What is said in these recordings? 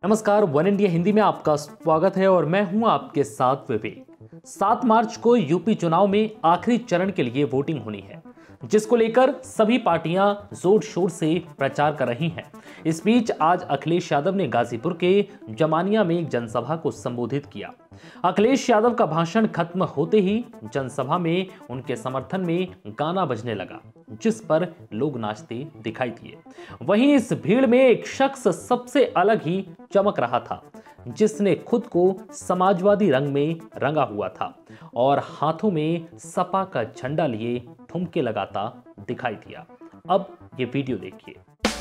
नमस्कार, one India Hindi में आपका स्वागत है और मैं हूं आपके साथ विवेक। 7 मार्च को यूपी चुनाव में आखिरी चरण के लिए वोटिंग होनी है, जिसको लेकर सभी पार्टियां जोर शोर से प्रचार कर रही हैं। इस बीच आज अखिलेश यादव ने गाजीपुर के जमानिया में एक जनसभा को संबोधित किया। अखिलेश यादव का भाषण खत्म होते ही जनसभा में उनके समर्थन में गाना बजने लगा, जिस पर लोग नाचते दिखाई दिए। वहीं इस भीड़ में एक शख्स सबसे अलग ही चमक रहा था, जिसने खुद को समाजवादी रंग में रंगा हुआ था और हाथों में सपा का झंडा लिए ठुमके लगाता दिखाई दिया। अब ये वीडियो देखिए।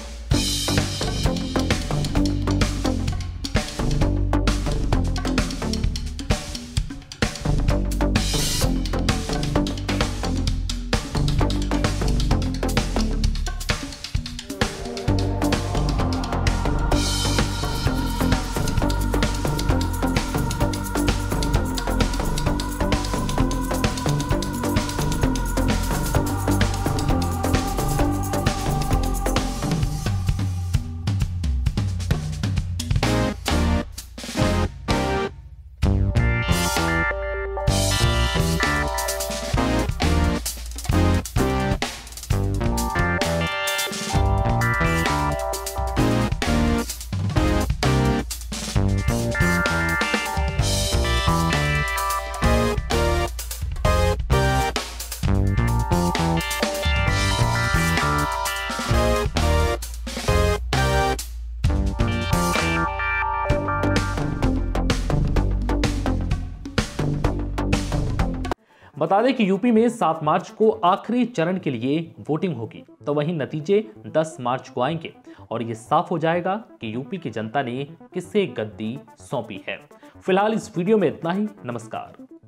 बता दें कि यूपी में 7 मार्च को आखिरी चरण के लिए वोटिंग होगी, तो वहीं नतीजे 10 मार्च को आएंगे और ये साफ हो जाएगा कि यूपी की जनता ने किसे गद्दी सौंपी है। फिलहाल इस वीडियो में इतना ही। नमस्कार।